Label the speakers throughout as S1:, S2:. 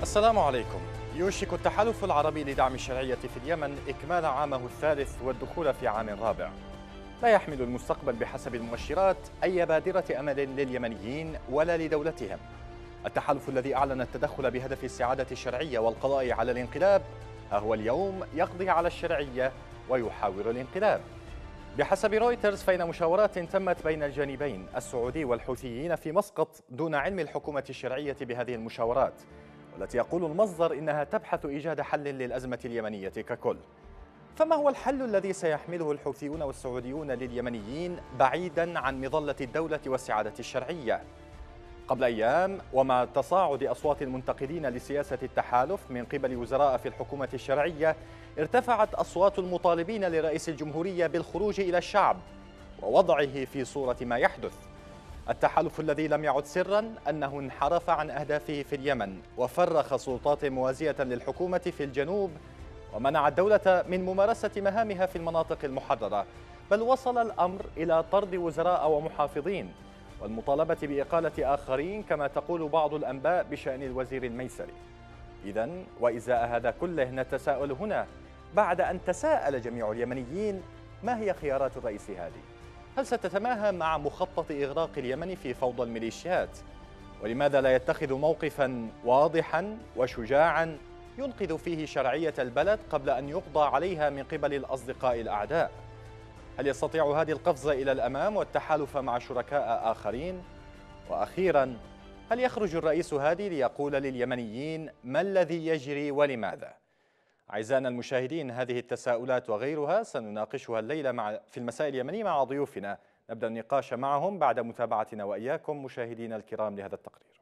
S1: السلام عليكم. يوشك التحالف العربي لدعم الشرعية في اليمن إكمال عامه الثالث والدخول في عام رابع. لا يحمل المستقبل بحسب المؤشرات أي بادرة أمل لليمنيين ولا لدولتهم. التحالف الذي أعلن التدخل بهدف استعادة الشرعية والقضاء على الانقلاب ها هو اليوم يقضي على الشرعية ويحاور الانقلاب. بحسب رويترز فإن مشاورات تمت بين الجانبين السعودي والحوثيين في مسقط دون علم الحكومة الشرعية بهذه المشاورات، والتي يقول المصدر إنها تبحث إيجاد حل للأزمة اليمنية ككل. فما هو الحل الذي سيحمله الحوثيون والسعوديون لليمنيين بعيدا عن مظلة الدولة واستعادة الشرعية؟ قبل أيام ومع تصاعد أصوات المنتقدين لسياسة التحالف من قبل وزراء في الحكومة الشرعية، ارتفعت أصوات المطالبين لرئيس الجمهورية بالخروج إلى الشعب ووضعه في صورة ما يحدث. التحالف الذي لم يعد سرا أنه انحرف عن أهدافه في اليمن وفرخ سلطات موازية للحكومة في الجنوب ومنع الدولة من ممارسة مهامها في المناطق المحررة، بل وصل الأمر إلى طرد وزراء ومحافظين والمطالبة بإقالة آخرين كما تقول بعض الأنباء بشأن الوزير الميسري. إذن وإزاء هذا كله نتساءل هنا بعد أن تساءل جميع اليمنيين: ما هي خيارات الرئيس هادي؟ هل ستتماهى مع مخطط إغراق اليمن في فوضى الميليشيات؟ ولماذا لا يتخذ موقفا واضحا وشجاعا ينقذ فيه شرعية البلد قبل أن يقضى عليها من قبل الأصدقاء الأعداء؟ هل يستطيع هذه القفز إلى الأمام والتحالف مع شركاء آخرين؟ وأخيرا، هل يخرج الرئيس هادي ليقول لليمنيين ما الذي يجري ولماذا؟ أعزائنا المشاهدين، هذه التساؤلات وغيرها سنناقشها الليلة في المساء اليمني مع ضيوفنا. نبدأ النقاش معهم بعد متابعتنا وإياكم مشاهدينا الكرام لهذا التقرير.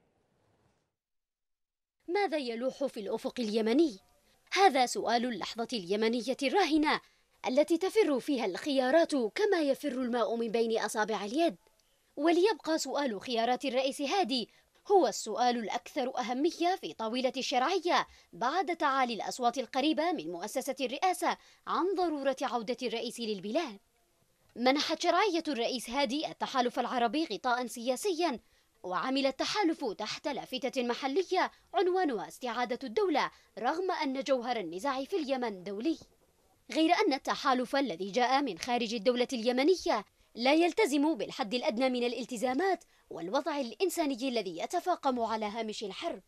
S2: ماذا يلوح في الأفق اليمني؟ هذا سؤال اللحظة اليمنية الراهنة التي تفر فيها الخيارات كما يفر الماء من بين أصابع اليد. وليبقى سؤال خيارات الرئيس هادي هو السؤال الأكثر أهمية في طاولة الشرعية بعد تعالي الأصوات القريبة من مؤسسة الرئاسة عن ضرورة عودة الرئيس للبلاد. منحت شرعية الرئيس هادي التحالف العربي غطاء سياسيا، وعمل التحالف تحت لافتة محلية عنوانها استعادة الدولة رغم أن جوهر النزاع في اليمن دولي. غير أن التحالف الذي جاء من خارج الدولة اليمنية لا يلتزم بالحد الأدنى من الالتزامات والوضع الإنساني الذي يتفاقم على هامش الحرب.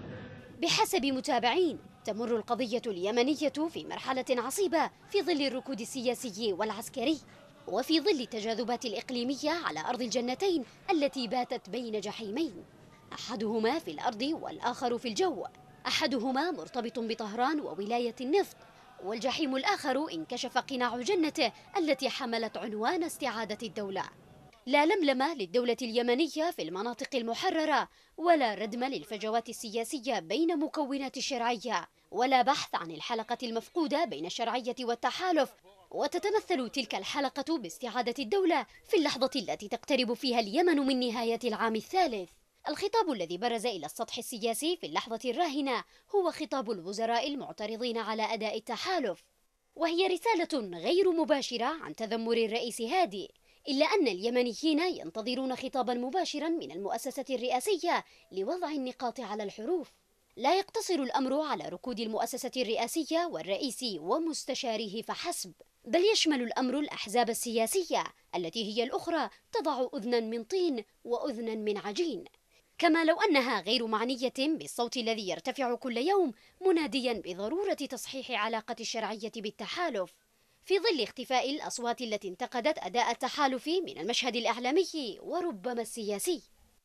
S2: بحسب متابعين، تمر القضية اليمنية في مرحلة عصيبة في ظل الركود السياسي والعسكري، وفي ظل التجاذبات الإقليمية على أرض الجنتين التي باتت بين جحيمين، أحدهما في الأرض والآخر في الجو، أحدهما مرتبط بطهران وولاية النفط، والجحيم الآخر انكشف قناع جنته التي حملت عنوان استعادة الدولة. لا لملمة للدولة اليمنية في المناطق المحررة، ولا ردم للفجوات السياسية بين مكونات الشرعية، ولا بحث عن الحلقة المفقودة بين الشرعية والتحالف. وتتمثل تلك الحلقة باستعادة الدولة في اللحظة التي تقترب فيها اليمن من نهاية العام الثالث. الخطاب الذي برز إلى السطح السياسي في اللحظة الراهنة هو خطاب الوزراء المعترضين على أداء التحالف، وهي رسالة غير مباشرة عن تذمر الرئيس هادي، إلا أن اليمنيين ينتظرون خطابا مباشرا من المؤسسة الرئاسية لوضع النقاط على الحروف. لا يقتصر الأمر على ركود المؤسسة الرئاسية والرئيس ومستشاريه فحسب، بل يشمل الأمر الأحزاب السياسية التي هي الأخرى تضع أذنا من طين وأذنا من عجين، كما لو أنها غير معنية بالصوت الذي يرتفع كل يوم مناديا بضرورة تصحيح علاقة الشرعية بالتحالف، في ظل اختفاء الأصوات التي انتقدت أداء التحالف من المشهد الإعلامي وربما السياسي.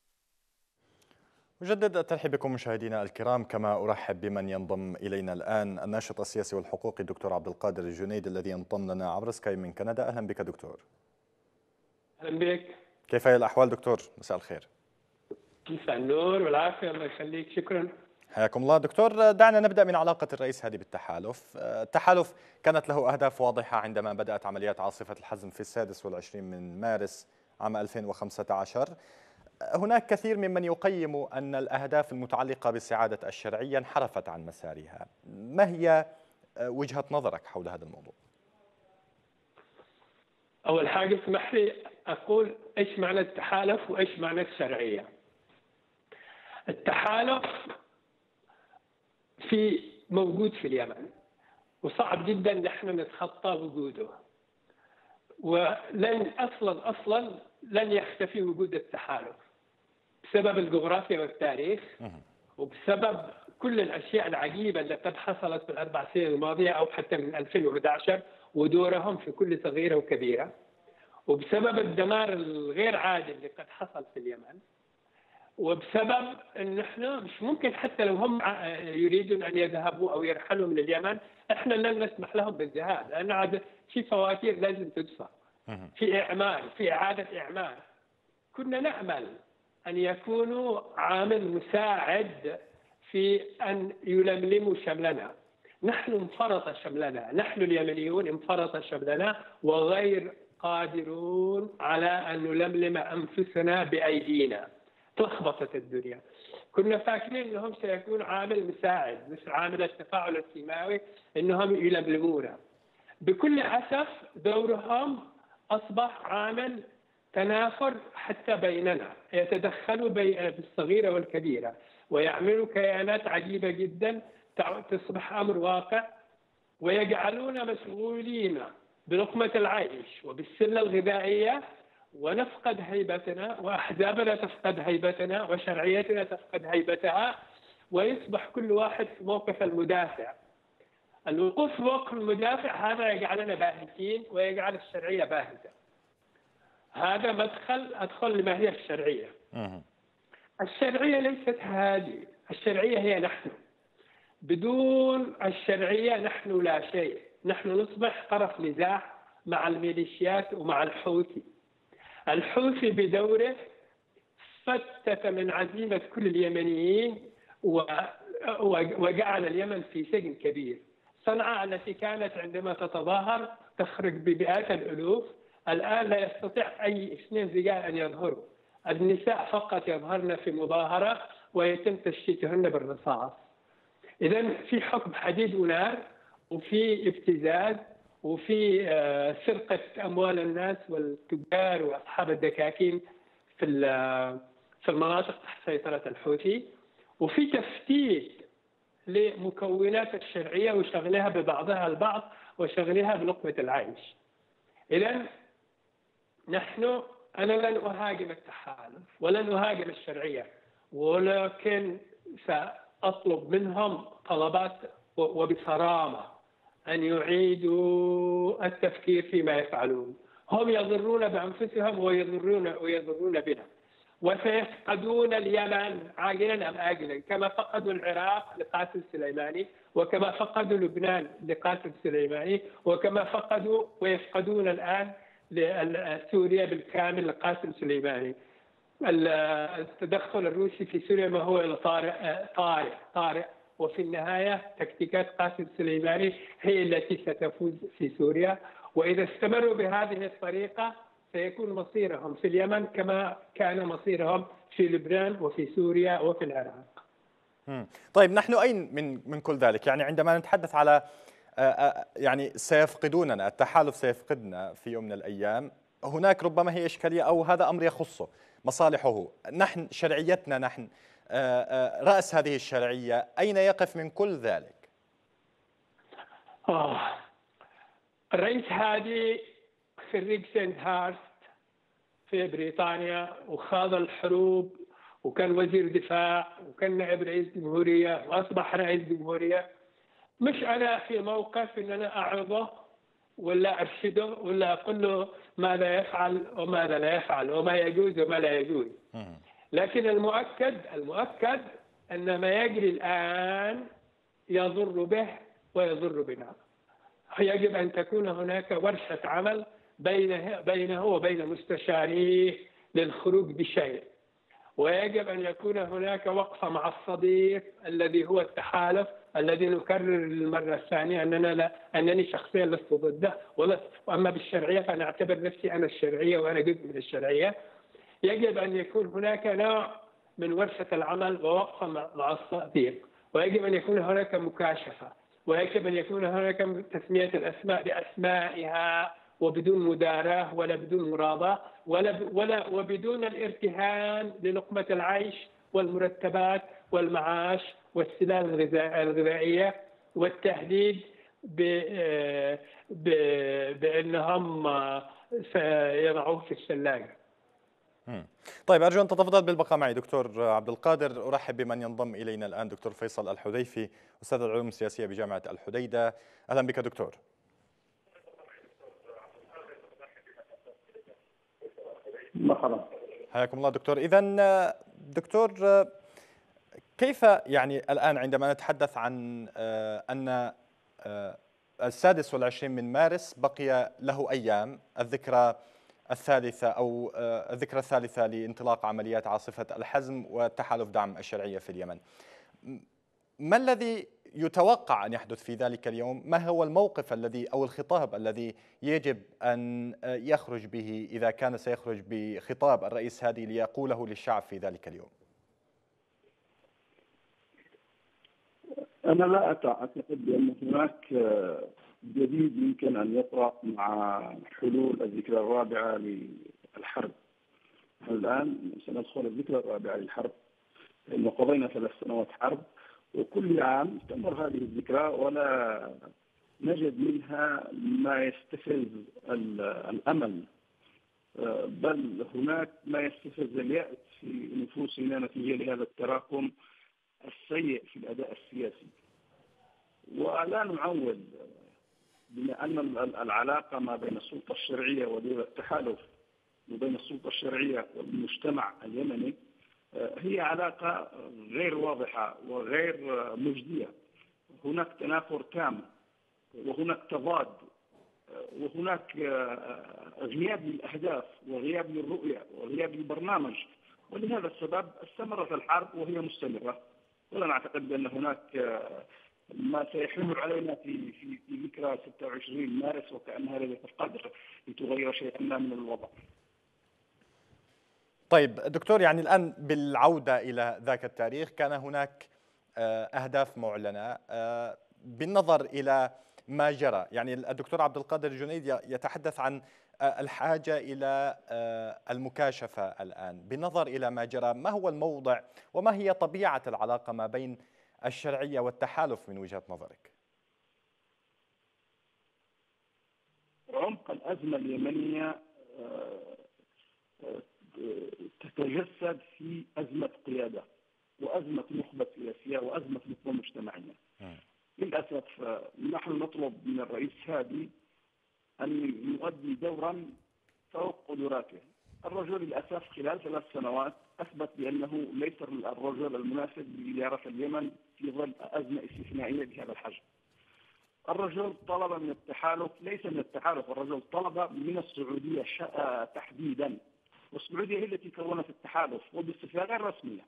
S1: أجدد الترحيب بكم مشاهدينا الكرام، كما أرحب بمن ينضم إلينا الآن الناشط السياسي والحقوقي الدكتور عبد القادر الجنيد الذي ينضم لنا عبر سكاي من كندا. أهلا بك دكتور.
S3: أهلا بك.
S1: كيف هي الأحوال دكتور؟ مساء الخير.
S3: مساء النور والعافية، الله يخليك، شكرا.
S1: حياكم الله دكتور. دعنا نبدأ من علاقة الرئيس هادي بالتحالف. التحالف كانت له أهداف واضحة عندما بدأت عمليات عاصفة الحزم في 26 من مارس عام 2015. هناك كثير ممن يقيم أن الأهداف المتعلقة باستعادة الشرعية انحرفت عن مسارها. ما هي وجهة نظرك حول هذا الموضوع؟
S3: أول حاجة اسمح لي أقول إيش معنى التحالف وإيش معنى الشرعية. التحالف موجود في اليمن، وصعب جدا نحن نتخطى وجوده. ولن اصلا لن يختفي وجود التحالف بسبب الجغرافيا والتاريخ، وبسبب كل الاشياء العجيبه اللي قد حصلت في الاربع سنين الماضيه او حتى من 2011 ودورهم في كل صغيره وكبيره، وبسبب الدمار الغير عادي اللي قد حصل في اليمن، وبسبب ان احنا مش ممكن حتى لو هم يريدون ان يذهبوا او يرحلوا من اليمن، احنا لن نسمح لهم بالذهاب، لان عاد في فواتير لازم تدفع، في اعمال، في اعاده اعمال. كنا نامل ان يكونوا عامل مساعد في ان يلملموا شملنا. نحن انفرط شملنا، نحن اليمنيون انفرط شملنا وغير قادرون على ان نلملم انفسنا بايدينا. تلخبطت الدنيا. كنا فاكرين انهم سيكون عامل مساعد مثل عامل التفاعل الكيماوي، انهم يلملمونا. بكل اسف دورهم اصبح عامل تنافر حتى بيننا، يتدخلوا بالصغيره والكبيره ويعملوا كيانات عجيبه جدا تصبح امر واقع، ويجعلونا مسؤولين بلقمه العيش وبالسله الغذائيه، ونفقد هيبتنا، واحزابنا تفقد هيبتنا، وشرعيتنا تفقد هيبتها، ويصبح كل واحد في موقف المدافع. الوقوف في موقف المدافع هذا يجعلنا باهتين ويجعل الشرعيه باهته. هذا ادخل لما هي الشرعيه. الشرعيه ليست هذه، الشرعيه هي نحن. بدون الشرعيه نحن لا شيء، نحن نصبح طرف نزاع مع الميليشيات ومع الحوثي. الحوثي بدوره فتت من عزيمة كل اليمنيين وجعل اليمن في سجن كبير. صنعاء التي كانت عندما تتظاهر تخرج بمئات الألوف، الآن لا يستطيع أي اثنين رجال أن يظهروا. النساء فقط يظهرن في مظاهرة ويتم تشتيتهن بالرصاص. إذن في حكم حديد ونار، وفي ابتزاز، وفي سرقة أموال الناس والتجار وأصحاب الدكاكين في المناطق تحت سيطرة الحوثي، وفي تفتيت لمكونات الشرعية وشغلها ببعضها البعض وشغلها بلقمة العيش. إذن أنا لن أهاجم التحالف ولن أهاجم الشرعية، ولكن سأطلب منهم طلبات وبصرامة أن يعيدوا التفكير فيما يفعلون. هم يضرون بأنفسهم ويضرون بنا، وسيفقدون اليمن عاجلا أم آجلا، كما فقدوا العراق لقاسم سليماني، وكما فقدوا لبنان لقاسم سليماني، وكما فقدوا ويفقدون الآن سوريا بالكامل لقاسم سليماني. التدخل الروسي في سوريا ما هو طارئ، وفي النهاية تكتيكات قاسم سليماني هي التي ستفوز في سوريا. وإذا استمروا بهذه الطريقة سيكون مصيرهم في اليمن كما كان مصيرهم في لبنان وفي سوريا وفي العراق.
S1: طيب نحن أين من كل ذلك؟ يعني عندما نتحدث على يعني سيفقدوننا، التحالف سيفقدنا في يوم من الأيام، هناك ربما هي إشكالية أو هذا أمر يخصه مصالحه. نحن شرعيتنا، نحن رأس هذه الشرعية، أين يقف من كل ذلك؟
S3: الرئيس هادي خريج سنت هارست في بريطانيا، وخاض الحروب، وكان وزير دفاع، وكان نائب رئيس جمهورية، وأصبح رئيس جمهورية. مش أنا في موقف إن أنا أعظه ولا أرشده ولا أقول له ماذا يفعل وماذا لا يفعل وما يجوز وما لا يجوز. لكن المؤكد أن ما يجري الآن يضر به ويضر بنا. يجب أن تكون هناك ورشة عمل بينه وبين مستشاريه للخروج بشيء، ويجب أن يكون هناك وقفة مع الصديق الذي هو التحالف، الذي نكرر للمرة الثانية أنني شخصيا لست ضده، وأما بالشرعية فأنا أعتبر نفسي أنا الشرعية وأنا جزء من الشرعية. يجب أن يكون هناك نوع من ورشة العمل ووقفة مع الصديق، ويجب أن يكون هناك مكاشفة، ويجب أن يكون هناك تسمية الأسماء بأسمائها وبدون مداراة ولا بدون مراضاة وبدون الارتهان للقمة العيش والمرتبات والمعاش والسلال الغذائية والتهديد بأنهم سيضعوه في الثلاجة.
S1: طيب أرجو أن تتفضل بالبقاء معي دكتور عبد القادر. أرحب بمن ينضم إلينا الآن دكتور فيصل الحذيفي أستاذ العلوم السياسية بجامعة الحديدة. أهلا بك دكتور.
S4: مرحبا.
S1: حياكم الله دكتور. إذن دكتور، كيف يعني الآن عندما نتحدث عن أن 26 من مارس بقي له أيام، الذكرى الثالثة أو الذكرى الثالثة لانطلاق عمليات عاصفة الحزم وتحالف دعم الشرعية في اليمن، ما الذي يتوقع أن يحدث في ذلك اليوم؟ ما هو الموقف الذي أو الخطاب الذي يجب أن يخرج به إذا كان سيخرج بخطاب الرئيس هادي ليقوله للشعب في ذلك اليوم؟
S4: أنا لا أعتقد بأن هناك جديد يمكن أن يطرأ مع حلول الذكرى الرابعة للحرب. الآن سندخل الذكرى الرابعة للحرب، لأنه قضينا 3 سنوات حرب، وكل عام تمر هذه الذكرى ولا نجد منها ما يستفز الأمل، بل هناك ما يستفز اليأس في نفوسنا نتيجة لهذا التراكم السيء في الأداء السياسي. ولا نعول بما أن العلاقة ما بين السلطة الشرعية ودول التحالف وبين السلطة الشرعية والمجتمع اليمني هي علاقة غير واضحة وغير مجدية. هناك تنافر تام، وهناك تضاد، وهناك غياب للأهداف وغياب للرؤية وغياب للبرنامج، ولهذا السبب استمرت الحرب وهي مستمرة. ولا نعتقد بأن هناك ما سيحل علينا في ذكرى 26 مارس وكأنها ليلة القدر لتغير شيئا ما من الوضع.
S1: طيب دكتور، يعني الآن بالعودة إلى ذاك التاريخ كان هناك أهداف معلنة بالنظر إلى ما جرى. يعني الدكتور عبد القادر الجنيد يتحدث عن الحاجة إلى المكاشفة الآن بالنظر إلى ما جرى. ما هو الموضع وما هي طبيعة العلاقة ما بين الشرعية والتحالف من وجهة نظرك؟
S4: عمق الأزمة اليمنية تتجسد في أزمة قيادة وأزمة نخبة سياسية وأزمة نخبة مجتمعية. للأسف نحن نطلب من الرئيس هادي أن يؤدي دورا فوق قدراته. الرجل للأسف خلال 3 سنوات أثبت بأنه ليس الرجل المناسب لإدارة اليمن في ظل أزمة استثنائية بهذا الحجم. الرجل طلب من التحالف، ليس من التحالف، الرجل طلب من السعودية تحديدا، والسعودية هي التي كونت التحالف وبصفة غير رسمية.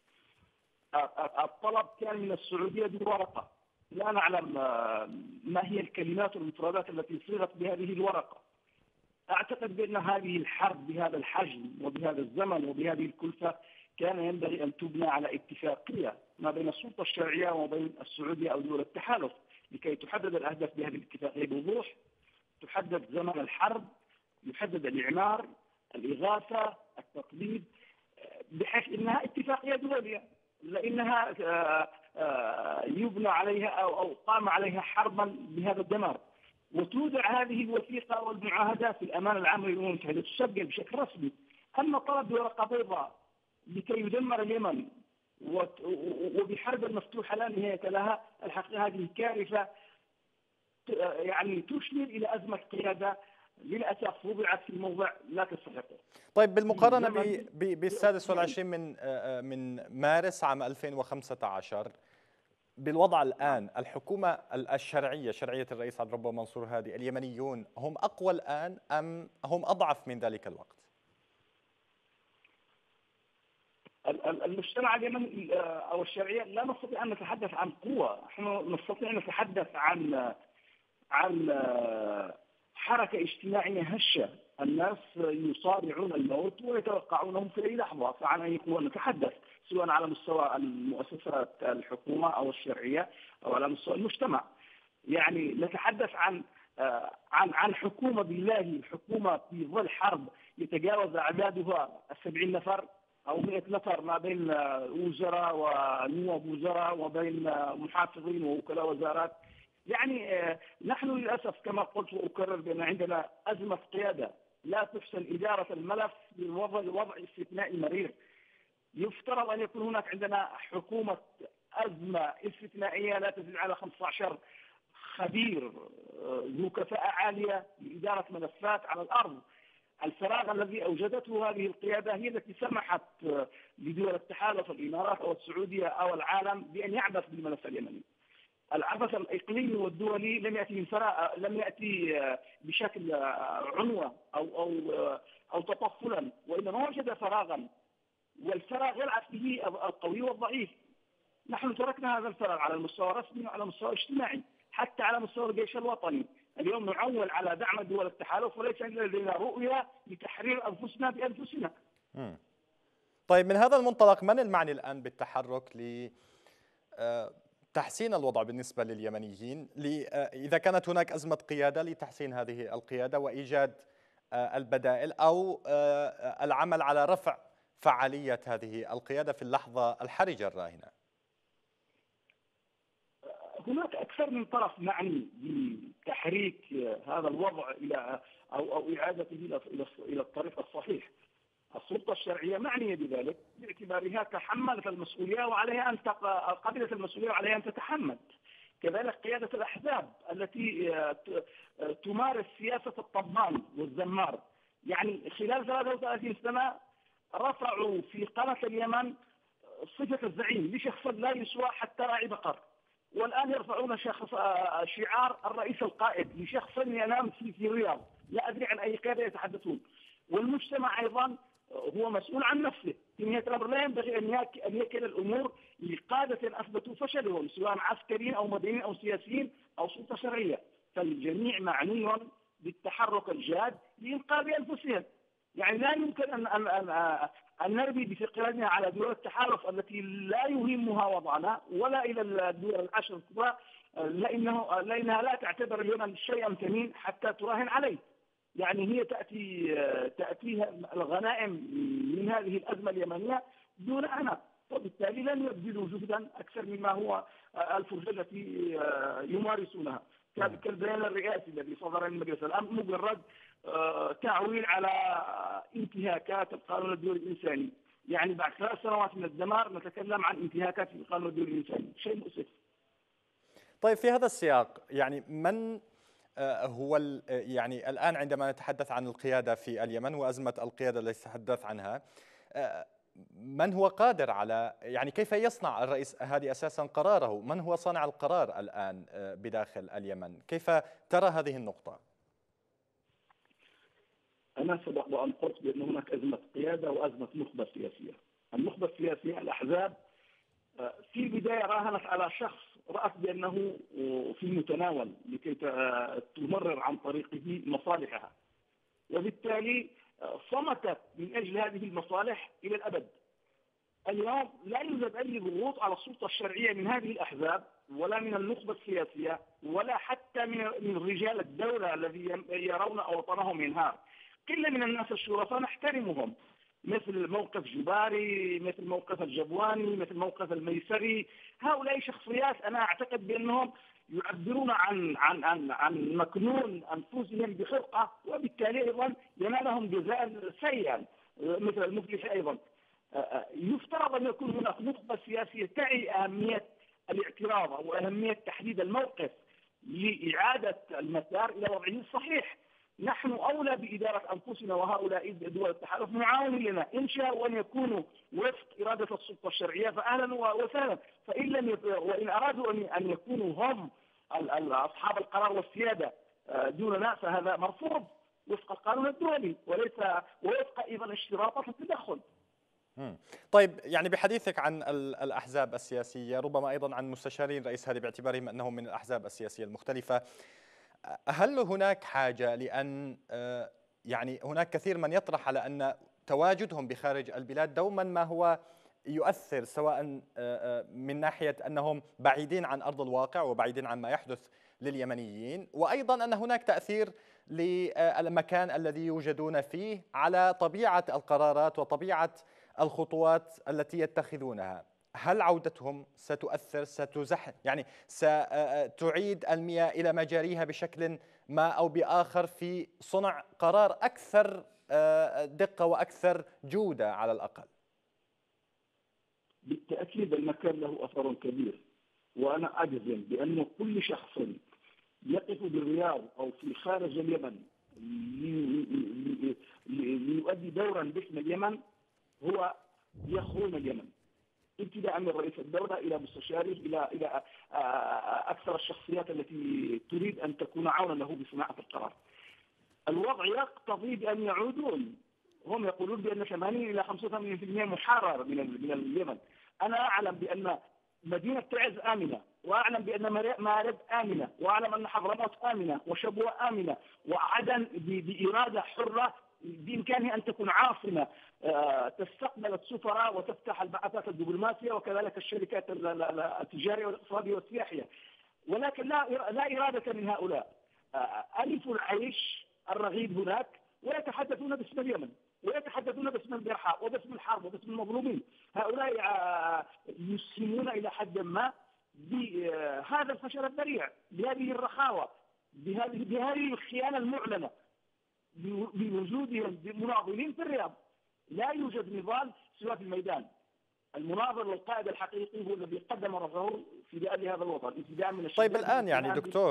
S4: الطلب كان من السعودية بورقة، لا نعلم ما هي الكلمات والمفردات التي صيغت بهذه الورقة. أعتقد بأن هذه الحرب بهذا الحجم وبهذا الزمن وبهذه الكلفة كان ينبغي أن تبنى على اتفاقية ما بين السلطة الشرعية وما بين السعودية أو دول التحالف لكي تحدد الأهداف بهذه الاتفاقية بوضوح، تحدد زمن الحرب، يحدد الإعمار، الإغاثة، التقليد، بحيث أنها اتفاقية دولية، لأنها يبنى عليها أو قام عليها حربا بهذا الدمار، وتوضع هذه الوثيقة والمعاهدات في الأمانة العامة للأمم المتحدة تسجل بشكل رسمي. أما طلب ورقة بيضاء لكي يدمر اليمن وبحرب مفتوحة لا نهاية لها، الحقيقة هذه كارثة يعني تشير إلى أزمة قيادة للأسف وضعت في الموضع لا تستحقه.
S1: طيب بالمقارنة بالسادس والعشرين من مارس عام 2015 بالوضع الآن، الحكومة الشرعية، شرعية الرئيس عبد الرب منصور هادي، اليمنيون هم أقوى الآن أم هم أضعف من ذلك الوقت؟
S4: المجتمع اليمني أو الشرعية لا نستطيع أن نتحدث عن قوة، نحن نستطيع أن نتحدث عن حركة اجتماعية هشة. الناس يصارعون الموت ويتوقعونه في أي لحظة، فعن أي قوة نتحدث، سواء على مستوى المؤسسات الحكومة أو الشرعية أو على مستوى المجتمع. يعني نتحدث عن حكومة بالله، الحكومة في ظل حرب يتجاوز أعدادها 70 نفر، أو 100 نفر ما بين وزراء ونواب وزراء وبين محافظين ووكلاء وزارات. يعني نحن للأسف كما قلت وأكرر بأن عندنا أزمة قيادة، لا تحسن إدارة الملف لوضع استثنائي مرير. يفترض أن يكون هناك عندنا حكومة أزمة استثنائية لا تزيد على 15 خبير ذو كفاءة عالية لإدارة ملفات على الأرض. الفراغ الذي أوجدته هذه القيادة هي التي سمحت لدول التحالف الإمارات أو السعودية أو العالم بأن يعبث بالملف اليمني. العبث الإقليمي والدولي لم يأتي بشكل عنوة أو تطفلا، وإنما وجد فراغا، والفراغ يلعب به القوي والضعيف. نحن تركنا هذا الفراغ على المستوى الرسمي وعلى المستوى الاجتماعي، حتى على مستوى الجيش الوطني. اليوم نعول على دعم دول التحالف وليس لدينا رؤية لتحرير أنفسنا بأنفسنا.
S1: طيب، من هذا المنطلق من المعني الآن بالتحرك لتحسين الوضع بالنسبة لليمنيين، إذا كانت هناك أزمة قيادة لتحسين هذه القيادة وإيجاد البدائل أو العمل على رفع فعالية هذه القيادة في اللحظة الحرجة الراهنة؟
S4: هناك أكثر من طرف معني بتحريك هذا الوضع إلى أو إعادته إلى الطريق الصحيح. السلطة الشرعية معنية بذلك باعتبارها تحملت المسؤولية وعليها أن قبلت المسؤولية وعليها أن تتحمل. كذلك قيادة الأحزاب التي تمارس سياسة الطبان والزمار. يعني خلال 33 سنة رفعوا في قناة اليمن صفة الزعيم لشخص لا يسوى حتى راعي بقر، والآن يرفعون شعار الرئيس القائد لشخص ينام في الرياض. لا أدري عن أي قيادة يتحدثون. والمجتمع أيضا هو مسؤول عن نفسه. في نهاية الأمر لا ينبغي أن يكل الأمور لقادة أثبتوا فشلهم، سواء عسكريين أو مدنيين أو سياسيين أو سلطة شرعية. فالجميع معني بالتحرك الجاد لإنقاذ أنفسهم. يعني لا يمكن أن نرمي بثقلنا على دول التحالف التي لا يهمها وضعنا، ولا إلى الدول العشر الكبرى، لأنها لا تعتبر اليمن شيئا ثمين حتى تراهن عليه. يعني هي تأتيها الغنائم من هذه الأزمة اليمنية دون أمل، وبالتالي لن يبذلوا جهدا أكثر مما هو الفرصة التي يمارسونها. كالبيان الرئاسي الذي صدر من مجلس الأمن مجرد تعويل على انتهاكات القانون الدولي الإنساني. يعني بعد 3 سنوات من الدمار نتكلم عن انتهاكات في القانون الدولي الإنساني، شيء مؤسف.
S1: طيب، في هذا السياق يعني من هو يعني الآن عندما نتحدث عن القيادة في اليمن وأزمة القيادة التي تحدث عنها، من هو قادر على، يعني كيف يصنع الرئيس هادي أساسا قراره؟ من هو صانع القرار الآن بداخل اليمن؟ كيف ترى هذه النقطة؟
S4: أنا سبق وأن قلت بأن هناك أزمة قيادة وأزمة نخبة سياسية. النخبة السياسية الأحزاب في البداية راهنت على شخص رأت بأنه في المتناول لكي تمرر عن طريقه مصالحها، وبالتالي صمتت من أجل هذه المصالح إلى الأبد. اليوم لا يوجد أي ضغوط على السلطة الشرعية من هذه الأحزاب ولا من النخبة السياسية ولا حتى من رجال الدولة الذي يرون أوطانهم ينهار. قلة من الناس الشرفاء نحترمهم، مثل موقف جباري، مثل موقف الجبواني، مثل موقف الميسري. هؤلاء شخصيات أنا أعتقد بأنهم يعبرون عن مكنون أنفسهم بخرقة، وبالتالي أيضا ينالهم جزاء سيئا مثل المفلح. أيضا يفترض أن يكون هناك نخبة سياسية تعي أهمية الاعتراض أو أهمية تحديد الموقف لإعادة المسار إلى وضعه الصحيح. نحن أولى بإدارة أنفسنا، وهؤلاء دول التحالف معاونين لنا. إن شاءوا أن يكونوا وفق إرادة السلطة الشرعية فأهلا وسهلا، وإن أرادوا أن يكونوا هم أصحاب القرار والسيادة دوننا فهذا مرفوض وفق القانون الدولي وليس وفق أيضا اشتراطات التدخل.
S1: طيب، يعني بحديثك عن الأحزاب السياسية، ربما أيضا عن مستشارين رئيس هادي باعتبارهم أنهم من الأحزاب السياسية المختلفة، هل هناك حاجة لأن يعني هناك كثير من يطرح على أن تواجدهم بخارج البلاد دوما ما هو يؤثر، سواء من ناحية أنهم بعيدين عن أرض الواقع وبعيدين عن ما يحدث لليمنيين، وأيضا أن هناك تأثير للمكان الذي يوجدون فيه على طبيعة القرارات وطبيعة الخطوات التي يتخذونها؟ هل عودتهم ستؤثر، يعني ستعيد المياه إلى مجاريها بشكل ما أو بآخر في صنع قرار أكثر دقة وأكثر جودة على الأقل؟
S4: بالتأكيد المكان له أثر كبير، وأنا أجزم بأن كل شخص يقف بالرياض أو في خارج اليمن ليؤدي دورا باسم اليمن هو يخون اليمن، ابتداء من رئيس الدولة إلى مستشاره إلى أكثر الشخصيات التي تريد أن تكون عونا له بصناعة القرار. الوضع يقتضي بأن يعودون. هم يقولون بأن 80 إلى 85% محرر من اليمن. أنا أعلم بأن مدينة تعز آمنة، وأعلم بأن مارب آمنة، وأعلم أن حضرموت آمنة، وشبوة آمنة، وعدن بإرادة حرة بإمكانها أن تكون عاصمة تستقبل السفراء وتفتح البعثات الدبلوماسية وكذلك الشركات التجارية والاقتصادية والسياحية. ولكن لا إرادة من هؤلاء. ألفوا العيش الرغيد هناك ويتحدثون باسم اليمن، ويتحدثون باسم البرحاء وباسم الحرب وباسم المظلومين. هؤلاء يسهمون إلى حد ما بهذا الفشل الذريع، بهذه الرخاوة، بهذه الخيانة المعلنة، بوجودهم مناضلين في الرياض. لا يوجد نضال سوى في الميدان. المناضل والقائد الحقيقي هو الذي قدم رأسه في هذا الوطن ابتداء من الشباب.
S1: طيب الآن يعني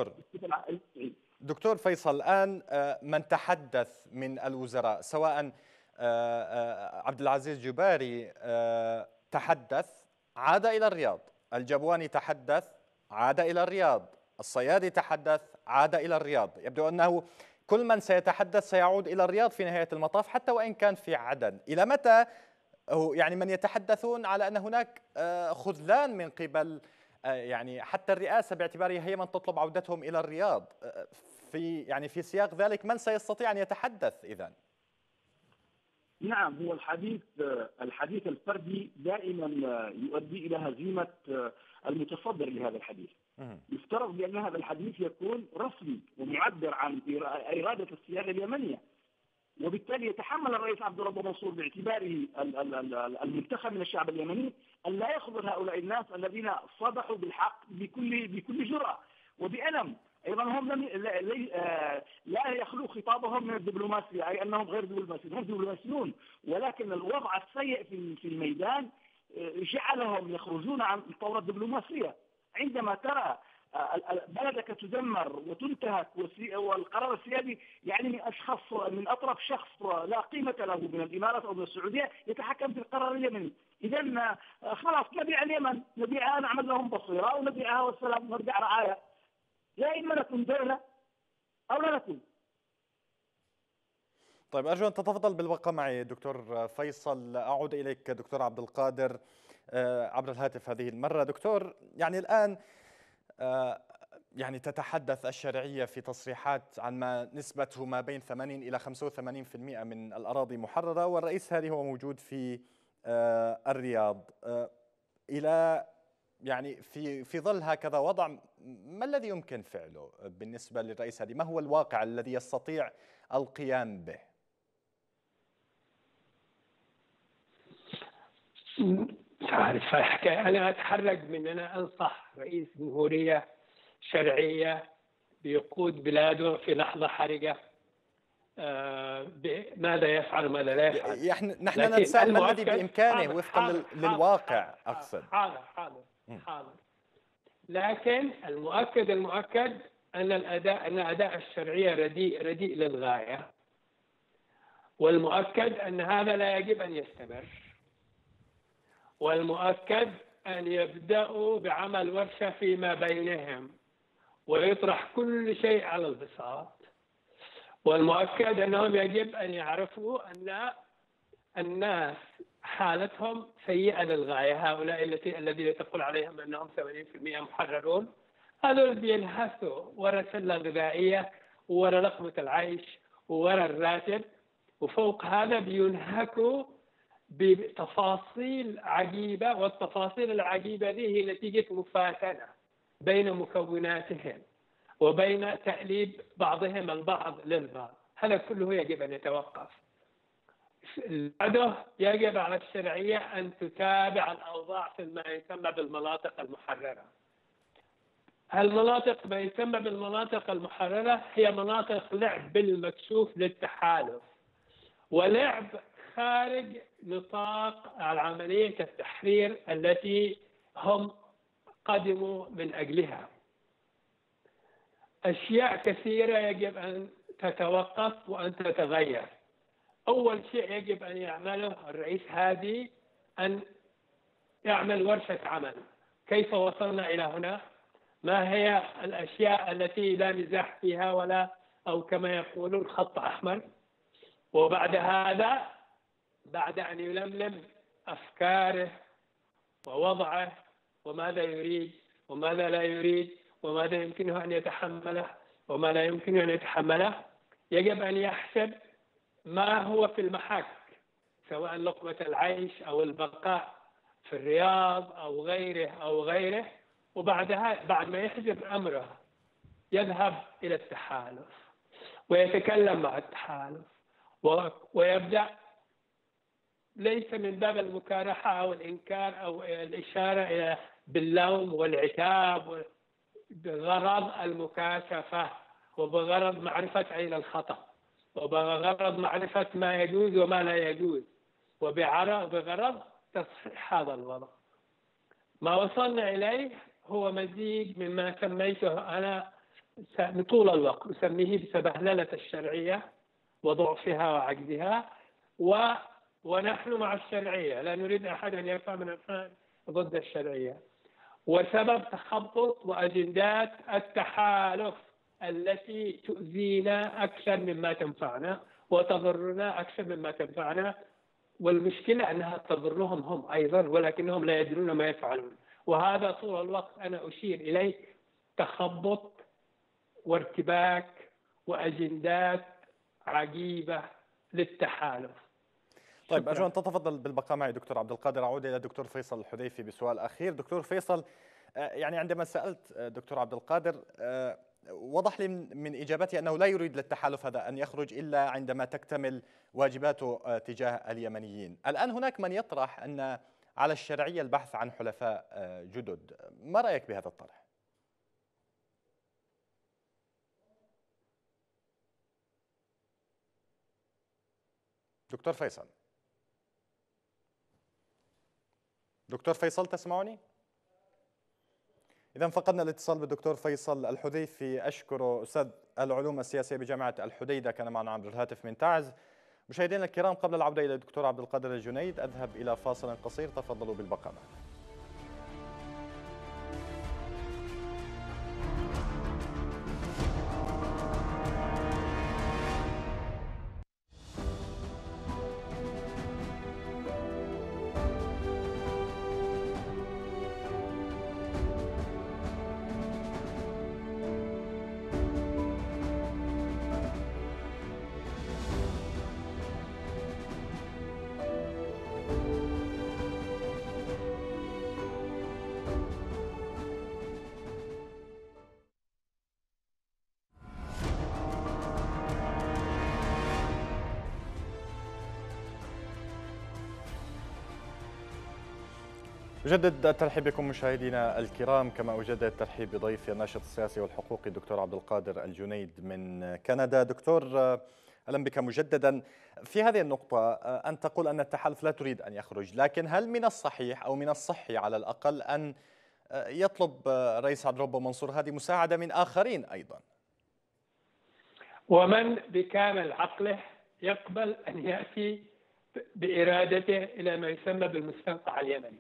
S1: دكتور فيصل، الآن من تحدث من الوزراء سواء عبد العزيز جباري تحدث عاد إلى الرياض، الجبواني تحدث عاد إلى الرياض، الصيادي تحدث عاد إلى الرياض. يبدو أنه كل من سيتحدث سيعود إلى الرياض في نهاية المطاف حتى وإن كان في عدن. إلى متى يعني من يتحدثون على أن هناك خذلان من قبل يعني حتى الرئاسة باعتبارها هي من تطلب عودتهم إلى الرياض؟ في سياق ذلك من سيستطيع أن يتحدث إذن؟
S4: نعم، هو الحديث الفردي دائما يؤدي إلى هزيمة المتصدر لهذا الحديث. يفترض بأن هذا الحديث يكون رسمي ومعبر عن إرادة السيادة اليمنية، وبالتالي يتحمل الرئيس عبد الرب منصور باعتباره المنتخب من الشعب اليمني أن لا يخذل هؤلاء الناس الذين صدحوا بالحق بكل جرأة وبألم. أيضا هم لا يخلو خطابهم من الدبلوماسية، أي أنهم غير دبلوماسيين، هم دبلوماسيون، ولكن الوضع السيء في الميدان جعلهم يخرجون عن الطورة الدبلوماسية. عندما ترى بلدك تدمر وتنتهك والقرار السيادي يعني من أطرف شخص لا قيمة له من الإمارات أو من السعودية يتحكم في القرار اليمني، إذن خلاص نبيع اليمن، نبيعها، نعمل لهم بصيرة ونبيعها والسلام ونرجع رعاية. يا إما نكون دولة أو لا نكون.
S1: طيب أرجو أن تتفضل بالبقاء معي دكتور فيصل. أعود إليك دكتور عبد القادر عبر الهاتف هذه المرة. دكتور، يعني الآن يعني تتحدث الشرعية في تصريحات عن ما نسبته ما بين 80 إلى 85% من الأراضي محررة، والرئيس هذه هو موجود في الرياض. إلى يعني في ظل هكذا وضع، ما الذي يمكن فعله بالنسبة للرئيس هذه؟ ما هو الواقع الذي يستطيع القيام به؟
S3: عارف أنا أتحرج من أن أنصح رئيس جمهورية شرعية بيقود بلاده في لحظة حرجة ماذا يفعل وماذا لا يفعل.
S1: نحن نتساءل ما الذي بإمكانه وفقا للواقع. أقصد
S3: حاضر. لكن المؤكد أن أداء الشرعية رديء للغاية، والمؤكد أن هذا لا يجب أن يستمر، والمؤكد أن يبدأوا بعمل ورشة فيما بينهم ويطرح كل شيء على البساط، والمؤكد أنهم يجب أن يعرفوا أن الناس حالتهم سيئة للغاية. هؤلاء الذين تقول عليهم أنهم 80% محررون، هذول بيلهثوا ورا السلة الغذائية ورا لقمة العيش ورا الراتب، وفوق هذا بينهكوا بتفاصيل عجيبة، والتفاصيل العجيبة دي هي نتيجة مفاتنة بين مكوناتهم وبين تأليب بعضهم البعض للبعض. هذا كله يجب أن يتوقف. بعده يجب على الشرعية أن تتابع الأوضاع في ما يسمى بالمناطق المحررة. المناطق ما يسمى بالمناطق المحررة هي مناطق لعب بالمكشوف للتحالف، ولعب خارج نطاق عملية التحرير التي هم قدموا من أجلها. أشياء كثيرة يجب أن تتوقف وأن تتغير. أول شيء يجب أن يعمله الرئيس هادي أن يعمل ورشة عمل. كيف وصلنا إلى هنا؟ ما هي الأشياء التي لا مزاح فيها ولا أو كما يقولون خط أحمر؟ وبعد هذا، بعد أن يلملم أفكاره ووضعه وماذا يريد وماذا لا يريد وماذا يمكنه أن يتحمله وما لا يمكنه أن يتحمله، يجب أن يحسب ما هو في المحك، سواء لقمة العيش أو البقاء في الرياض أو غيره. وبعدها بعد ما يحسب أمره يذهب إلى التحالف ويتكلم مع التحالف ويبدأ ليس من باب المكارحة أو الإنكار أو الإشارة إلى باللوم والعتاب، بغرض المكاشفة وبغرض معرفة أين الخطأ وبغرض معرفة ما يجوز وما لا يجوز وبغرض تصحيح هذا الوضع. ما وصلنا إليه هو مزيج مما سميته أنا طول الوقت أسميه بسبهللة الشرعية وضعفها وعجزها، ونحن مع الشرعية لا نريد أحد أن يفهم من الفهم ضد الشرعية، وسبب تخبط وأجندات التحالف التي تؤذينا أكثر مما تنفعنا وتضرنا أكثر مما تنفعنا، والمشكلة أنها تضرهم هم أيضا ولكنهم لا يدرون ما يفعلون. وهذا طول الوقت أنا أشير إليه تخبط وارتباك وأجندات عجيبة للتحالف.
S1: طيب أرجو أن تتفضل بالبقاء معي دكتور عبد القادر. أعود إلى الدكتور فيصل الحذيفي بسؤال أخير. دكتور فيصل، يعني عندما سألت دكتور عبد القادر وضح لي من إجابته أنه لا يريد للتحالف هذا أن يخرج إلا عندما تكتمل واجباته تجاه اليمنيين. الآن هناك من يطرح أن على الشرعية البحث عن حلفاء جدد، ما رأيك بهذا الطرح؟ دكتور فيصل، دكتور فيصل تسمعني؟ إذا فقدنا الاتصال بالدكتور فيصل الحذيفي. أشكر أستاذ العلوم السياسية بجامعة الحديدة، كان معنا عبر الهاتف من تعز. مشاهدينا الكرام، قبل العودة إلى الدكتور عبد القادر الجنيد أذهب إلى فاصل قصير، تفضلوا بالبقاء معنا. أجدد الترحيب بكم مشاهدينا الكرام، كما أجدد الترحيب بضيفي الناشط السياسي والحقوقي الدكتور عبد القادر الجنيد من كندا. دكتور، أهلا بك مجددا. في هذه النقطة أن تقول أن التحالف لا تريد أن يخرج، لكن هل من الصحيح أو من الصحي على الأقل أن يطلب رئيس عبد الرب منصور هادي مساعدة من آخرين أيضا؟
S3: ومن بكامل عقله يقبل أن يأتي بإرادته إلى ما يسمى بالمستنقع اليمني.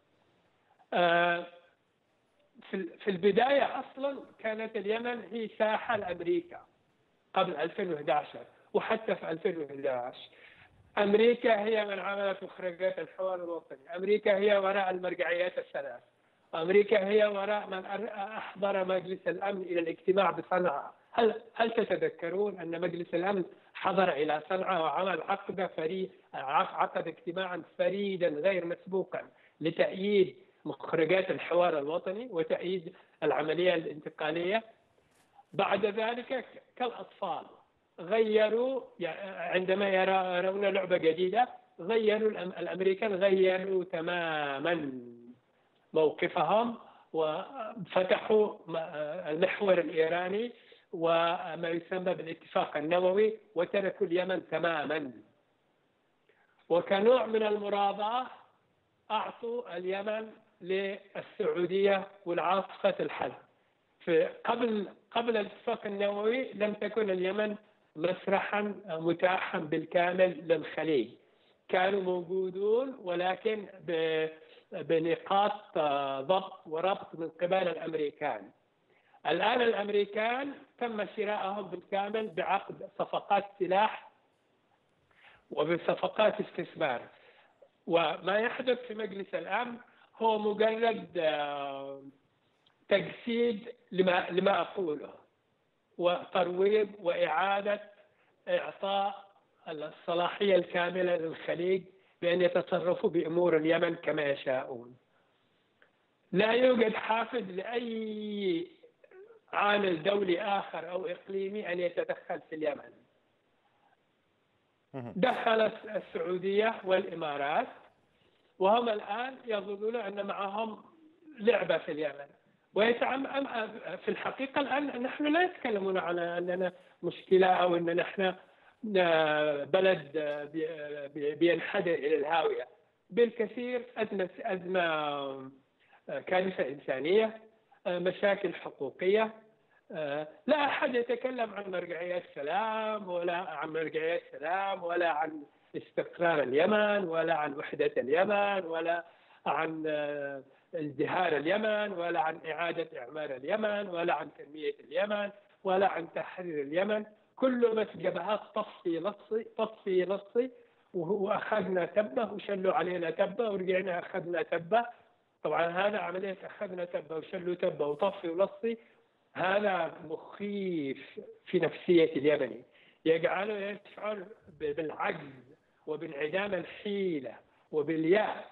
S3: في البداية أصلا كانت اليمن هي ساحة لأمريكا قبل 2011 وحتى في 2011. أمريكا هي من عملت مخرجات الحوار الوطني، أمريكا هي وراء المرجعيات الثلاث، أمريكا هي وراء من أحضر مجلس الأمن إلى الاجتماع بصنعاء. هل تتذكرون أن مجلس الأمن حضر إلى صنعاء وعمل عقد اجتماعا فريدا غير مسبوقا لتأييد مخرجات الحوار الوطني وتأييد العملية الانتقالية؟ بعد ذلك كالأطفال غيروا عندما يرون لعبة جديدة، غيروا الأمريكان غيروا تماما موقفهم وفتحوا المحور الإيراني وما يسمى بالاتفاق النووي وتركوا اليمن تماما. وكنوع من المراضاة أعطوا اليمن للسعودية والعاصفة الحل. قبل الاتفاق النووي لم تكن اليمن مسرحا متاحا بالكامل للخليج، كانوا موجودون ولكن بنقاط ضبط وربط من قبل الأمريكان. الآن الأمريكان تم شرائهم بالكامل بعقد صفقات سلاح وبصفقات استثمار. وما يحدث في مجلس الأمن هو مجرد تجسيد لما أقوله، وترويض وإعادة إعطاء الصلاحية الكاملة للخليج بأن يتصرفوا بأمور اليمن كما يشاءون. لا يوجد حافز لأي عامل دولي آخر أو إقليمي أن يتدخل في اليمن. دخلت السعودية والإمارات وهم الآن يظنون أن معهم لعبة في اليمن. في الحقيقة الآن نحن لا نتكلمون على أننا مشكلة أو أن نحن بلد بينحدر إلى الهاوية. بالكثير أزمة كارثة إنسانية، مشاكل حقوقية. لا أحد يتكلم عن مرجعية السلام ولا عن استقرار اليمن ولا عن وحدة اليمن ولا عن ازدهار اليمن ولا عن إعادة إعمار اليمن ولا عن تنمية اليمن ولا عن تحرير اليمن. كله بس جبهات طفي لصي وأخذنا تبة وشلوا علينا تبة ورجعنا أخذنا تبة. طبعا هذا عملية أخذنا تبة وشلوا تبة وطفي ولصي، هذا مخيف في نفسية اليمني، يجعله يشعر بالعجز وبانعدام الحيلة وباليأس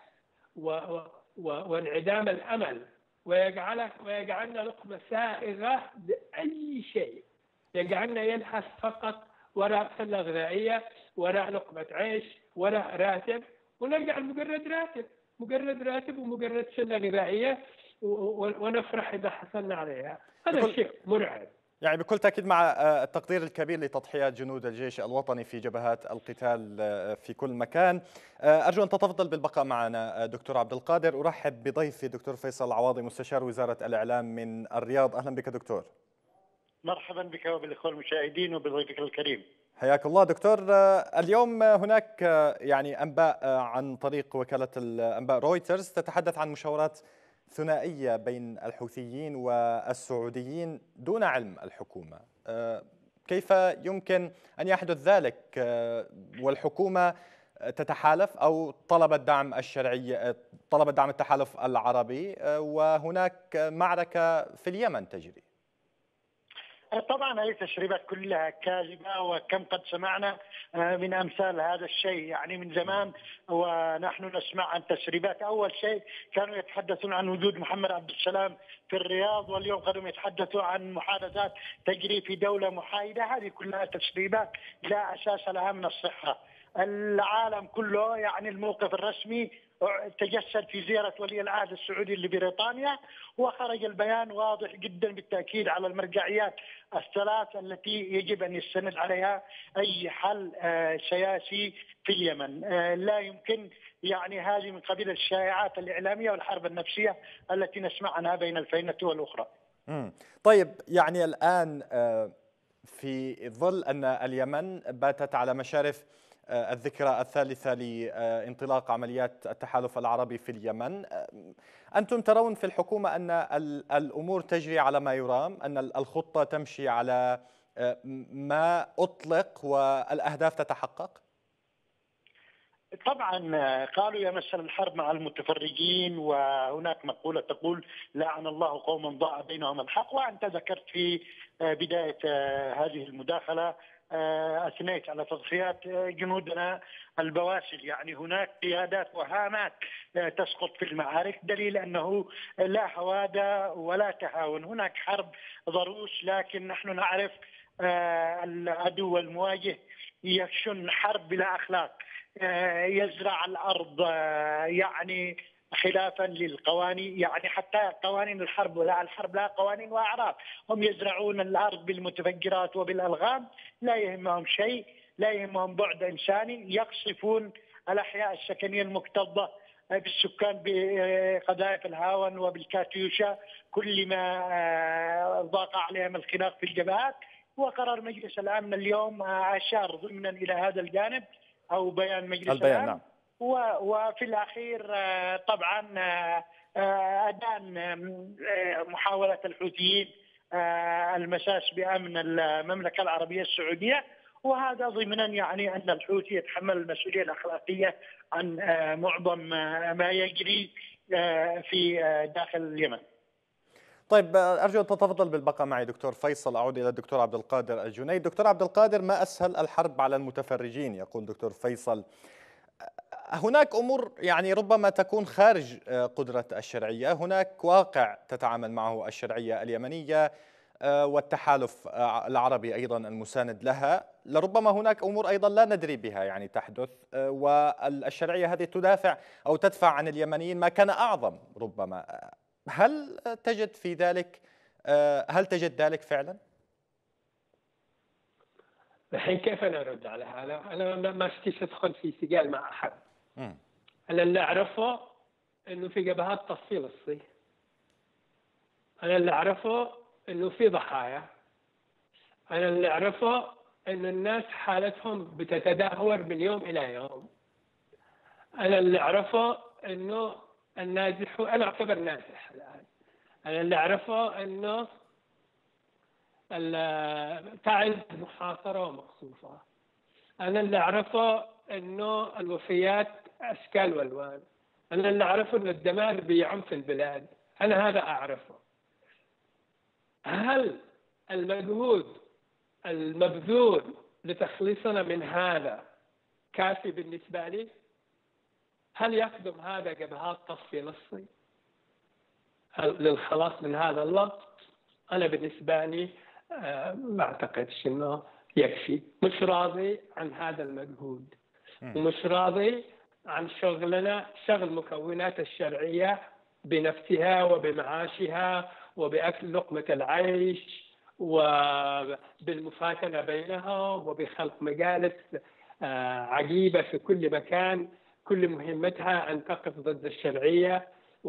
S3: وانعدام الأمل، ويجعلنا لقمة سائغة لأي شيء، يجعلنا يلهث فقط وراء سلة غذائية، وراء لقمة عيش، وراء راتب، ونرجع مجرد راتب ومجرد سلة غذائية ونفرح إذا حصلنا عليها. هذا شيء مرعب.
S1: يعني بكل تأكيد مع التقدير الكبير لتضحيات جنود الجيش الوطني في جبهات القتال في كل مكان. أرجو أن تتفضل بالبقاء معنا دكتور عبد القادر. أرحب بضيفي دكتور فيصل العواضي مستشار وزارة الإعلام من الرياض. أهلا بك دكتور.
S5: مرحبا بك وبالإخوة المشاهدين وبضيفك الكريم.
S1: حياك الله دكتور. اليوم هناك يعني أنباء عن طريق وكالة الأنباء رويترز تتحدث عن مشاورات ثنائية بين الحوثيين والسعوديين دون علم الحكومة. كيف يمكن أن يحدث ذلك والحكومة تتحالف أو طلبت دعم التحالف العربي وهناك معركة في اليمن تجري؟
S5: طبعا هذه التسريبات كلها كاذبة، وكم قد سمعنا من أمثال هذا الشيء يعني من زمان ونحن نسمع عن تسريبات. أول شيء كانوا يتحدثون عن وجود محمد عبد السلام في الرياض، واليوم قالوا يتحدثوا عن محادثات تجري في دولة محايدة. هذه كلها تسريبات لا أساس لها من الصحة. العالم كله يعني الموقف الرسمي تجسد في زيارة ولي العهد السعودي لبريطانيا، وخرج البيان واضح جدا بالتأكيد على المرجعيات الثلاث التي يجب أن يستند عليها أي حل سياسي في اليمن. لا يمكن يعني هذه من قبيل الشائعات الإعلامية والحرب النفسية التي نسمع عنها بين الفينة والأخرى.
S1: طيب يعني الآن في ظل أن اليمن باتت على مشارف الذكرى الثالثة لانطلاق عمليات التحالف العربي في اليمن، أنتم ترون في الحكومة أن الأمور تجري على ما يرام، أن الخطة تمشي على ما أطلق والأهداف تتحقق؟
S5: طبعا قالوا يمثل الحرب مع المتفرجين، وهناك مقولة تقول لعن الله قوما ضاع بينهم الحق. وأنت ذكرت في بداية هذه المداخلة أثنيت على تضحيات جنودنا البواسل، يعني هناك قيادات وهامات تسقط في المعارك، دليل أنه لا هوادة ولا تهاون. هناك حرب ضروس، لكن نحن نعرف العدو المواجه يشن حرب بلا أخلاق، يزرع الأرض يعني خلافا للقوانين، يعني حتى قوانين الحرب لها قوانين وأعراف. هم يزرعون الأرض بالمتفجرات وبالألغام، لا يهمهم شيء، لا يهمهم بعد إنساني. يقصفون الأحياء السكنية المكتظة بالسكان بقذائف الهاون وبالكاتيوشا كل ما ضاق عليهم الخناق في الجبهات. وقرار مجلس الأمن اليوم أشار ضمنا إلى هذا الجانب، أو بيان مجلس الأمن.
S1: نعم.
S5: وفي الأخير طبعا أدان محاولة الحوثيين المساس بأمن المملكة العربية السعودية، وهذا ضمنا يعني أن الحوثي يتحمل المسؤولية الأخلاقية عن معظم ما يجري في داخل اليمن.
S1: طيب أرجو أن تتفضل بالبقاء معي دكتور فيصل. أعود إلى الدكتور عبد القادر الجنيد. دكتور عبد القادر، ما أسهل الحرب على المتفرجين، يقول دكتور فيصل. هناك أمور يعني ربما تكون خارج قدرة الشرعية، هناك واقع تتعامل معه الشرعية اليمنية والتحالف العربي أيضا المساند لها. لربما هناك أمور أيضا لا ندري بها يعني تحدث، والشرعية هذه تدافع أو تدفع عن اليمنيين ما كان أعظم ربما. هل تجد في ذلك هل تجد ذلك فعلا؟
S3: الحين كيف أنا أرد على هذا؟ أنا ما اشتيش أدخل في سجال مع أحد. أنا اللي أعرفه إنه في جبهات تفصيل الصين. أنا اللي أعرفه إنه في ضحايا. أنا اللي أعرفه إن الناس حالتهم بتتدهور من يوم إلى يوم. أنا اللي أعرفه إنه النازح، أنا أعتبر نازح الآن. أنا اللي أعرفه إنه تعز محاصرة ومقصوفة. أنا اللي أعرفه إنه الوفيات أشكال والوان. أنا اللي أعرفه إنه الدمار بيعم في البلاد. أنا هذا أعرفه. هل المجهود المبذول لتخليصنا من هذا كافي بالنسبة لي؟ هل يخدم هذا جبهات تصفية الصين للخلاص من هذا اللغط؟ أنا بالنسبة لي ما أعتقدش إنه يكفي. مش راضي عن هذا المجهود، ومش راضي عن شغل مكونات الشرعية بنفسها وبمعاشها وبأكل لقمة العيش وبالمفاتنة بينهم وبخلق مجالس عجيبة في كل مكان، كل مهمتها أن تقف ضد الشرعية،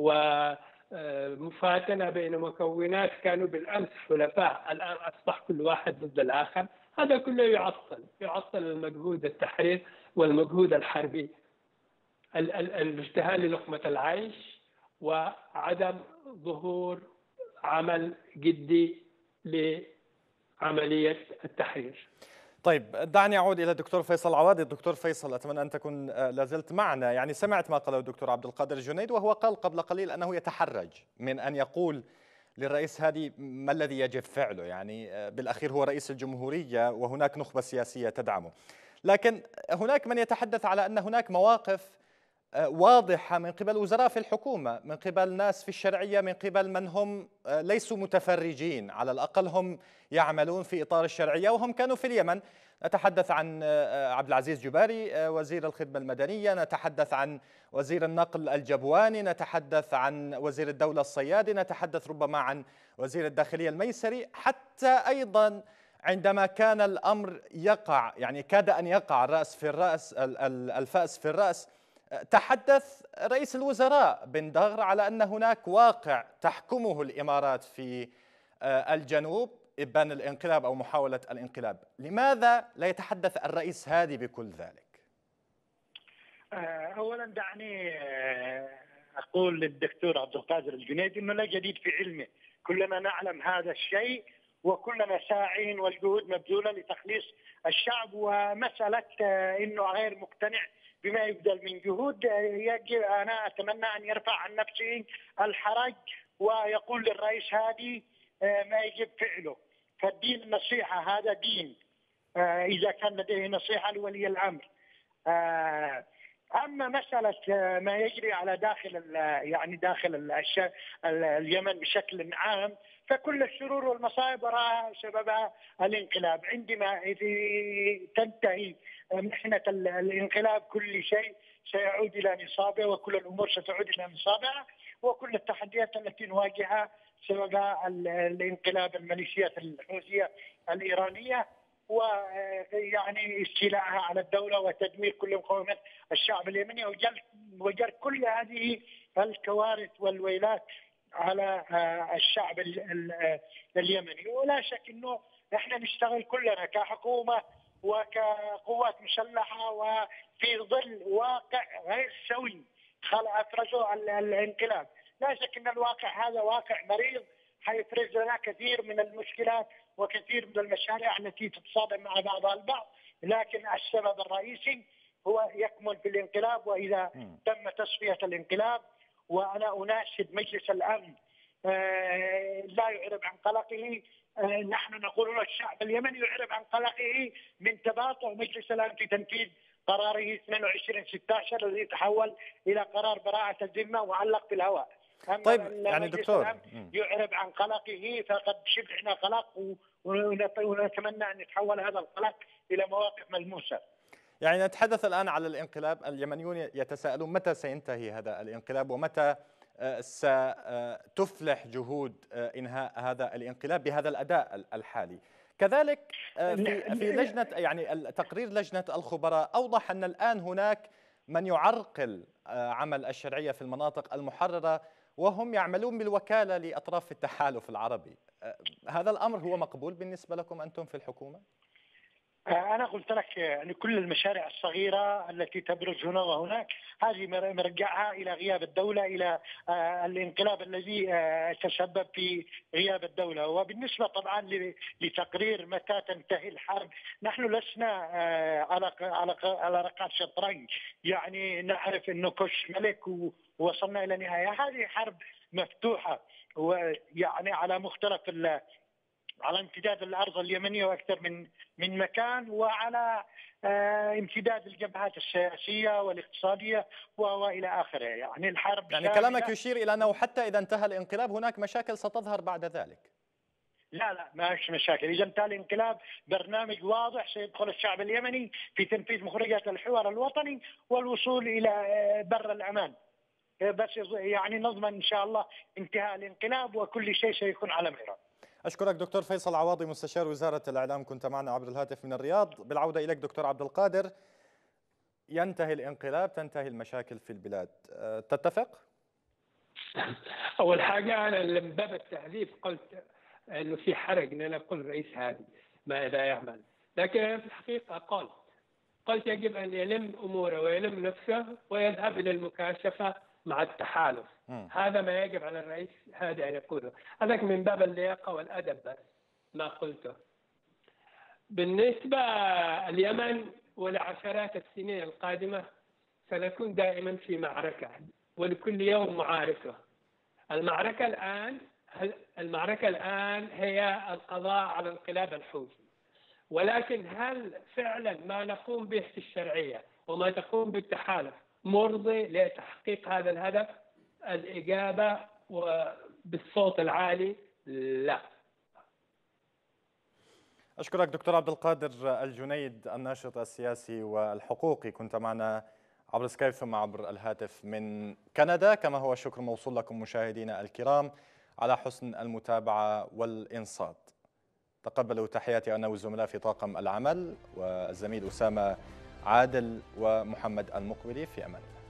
S3: ومفاتنة بين مكونات كانوا بالأمس حلفاء الآن أصبح كل واحد ضد الآخر. هذا كله يعطل المجهود التحرير والمجهود الحربي، الاجتهاد للقمة العيش وعدم ظهور عمل جدي لعملية التحرير.
S1: طيب دعني أعود إلى الدكتور فيصل عوادي. الدكتور فيصل، أتمنى أن تكون لازلت معنا. يعني سمعت ما قاله الدكتور عبد القادر الجنيد، وهو قال قبل قليل أنه يتحرج من أن يقول للرئيس هادي ما الذي يجب فعله. يعني بالأخير هو رئيس الجمهورية وهناك نخبة سياسية تدعمه، لكن هناك من يتحدث على أن هناك مواقف واضحة من قبل وزراء في الحكومة، من قبل ناس في الشرعية، من قبل من هم ليسوا متفرجين، على الأقل هم يعملون في إطار الشرعية وهم كانوا في اليمن. نتحدث عن عبد العزيز جباري وزير الخدمة المدنية، نتحدث عن وزير النقل الجبواني، نتحدث عن وزير الدولة الصيادي، نتحدث ربما عن وزير الداخلية الميسري. حتى أيضا عندما كان الأمر يقع، يعني كاد أن يقع الرأس في الرأس، الفأس في الرأس، تحدث رئيس الوزراء بن دغر على أن هناك واقع تحكمه الإمارات في الجنوب، إبان الانقلاب أو محاولة الانقلاب. لماذا لا يتحدث الرئيس هادي بكل ذلك؟
S5: أولا دعني أقول للدكتور عبد القادر الجنيد أنه لا جديد في علمه. كلنا نعلم هذا الشيء وكلنا ساعين والجهود مبذولة لتخليص الشعب، ومسألة أنه غير مقتنع بما يبذل من جهود يجب، أنا أتمنى أن يرفع عن نفسه الحرج ويقول للرئيس هادي ما يجب فعله. فالدين النصيحة، هذا دين إذا كان لديه نصيحة لولي الأمر. اما مساله ما يجري على يعني داخل اليمن بشكل عام، فكل الشرور والمصائب وراءها سببها الانقلاب. عندما تنتهي محنه الانقلاب كل شيء سيعود الى نصابه، وكل الامور ستعود الى نصابها، وكل التحديات التي نواجهها سببها الانقلاب الميليشيات الحوثيه الايرانيه، ويعني استيلائها على الدوله وتدمير كل مقومات الشعب اليمني وجر كل هذه الكوارث والويلات على الشعب اليمني. ولا شك انه احنا نشتغل كلنا كحكومه وكقوات مسلحه وفي ظل واقع غير سوي افرزه الانقلاب. لا شك ان الواقع هذا واقع مريض حيفرز لنا كثير من المشكلات وكثير من المشاريع التي تتصادم مع بعضها البعض، لكن السبب الرئيسي هو يكمن في الانقلاب. واذا تم تصفيه الانقلاب، وانا اناشد مجلس الامن لا يعرب عن قلقه، نحن نقول الشعب اليمني يعرب عن قلقه من تباطؤ مجلس الامن في تنفيذ قراره 22/16 الذي تحول الى قرار براءة الذمة معلق في الهواء.
S1: طيب يعني دكتور
S5: يعرب عن قلقه، فقد شبعنا قلق ونتمنى ان يتحول هذا القلق الى مواقف ملموسة.
S1: يعني نتحدث الآن على الانقلاب، اليمنيون يتساءلون متى سينتهي هذا الانقلاب ومتى ستفلح جهود إنهاء هذا الانقلاب بهذا الأداء الحالي. كذلك في لجنة، يعني تقرير لجنة الخبراء أوضح أن الآن هناك من يعرقل عمل الشرعية في المناطق المحررة وهم يعملون بالوكالة لأطراف التحالف العربي. هذا الأمر هو مقبول بالنسبة لكم أنتم في الحكومة؟
S5: أنا قلت لك يعني كل المشاريع الصغيرة التي تبرز هنا وهناك هذه مرجعها إلى غياب الدولة، إلى الانقلاب الذي تسبب في غياب الدولة. وبالنسبة طبعا لتقرير متى تنتهي الحرب، نحن لسنا على رقعة شطرنج، يعني نعرف أنه كش ملك ووصلنا إلى نهاية. هذه حرب مفتوحة، ويعني على مختلف على امتداد الأرض اليمنية وأكثر من مكان، وعلى امتداد الجبهات السياسية والاقتصادية وإلى آخره. يعني الحرب،
S1: يعني كلامك يشير إلى أنه حتى إذا انتهى الانقلاب هناك مشاكل ستظهر بعد ذلك.
S5: لا ما فيش مشاكل. إذا انتهى الانقلاب برنامج واضح سيدخل الشعب اليمني في تنفيذ مخرجات الحوار الوطني والوصول إلى بر الأمان، بس يعني نضمن إن شاء الله انتهاء الانقلاب وكل شيء سيكون على ميرا.
S1: أشكرك دكتور فيصل عواضي مستشار وزارة الإعلام، كنت معنا عبر الهاتف من الرياض. بالعودة إليك دكتور عبد القادر، ينتهي الانقلاب تنتهي المشاكل في البلاد، تتفق؟
S3: أول حاجة أنا من باب التهذيب قلت أنه في حرج أن أنا أقول رئيس هادي ماذا يعمل، لكن في الحقيقة قلت يجب أن يلم أموره ويلم نفسه ويذهب إلى المكاشفة مع التحالف. هذا ما يجب على الرئيس هادي أن يقوله. هذا من باب اللياقة والأدب بس ما قلته. بالنسبة اليمن ولعشرات السنين القادمة سنكون دائما في معركة، ولكل يوم معاركه. المعركة الآن هي القضاء على انقلاب الحوثي، ولكن هل فعلا ما نقوم به في الشرعية وما تقوم بالتحالف مرضي لتحقيق هذا الهدف؟ الإجابة بالصوت العالي لا.
S1: أشكرك دكتور عبد القادر الجنيد الناشط السياسي والحقوقي، كنت معنا عبر سكايب ثم عبر الهاتف من كندا. كما هو الشكر موصول لكم مشاهدينا الكرام على حسن المتابعة والإنصات. تقبلوا تحياتي أنا والزملاء في طاقم العمل والزميل أسامة عادل ومحمد المقبلي. في أمان الله.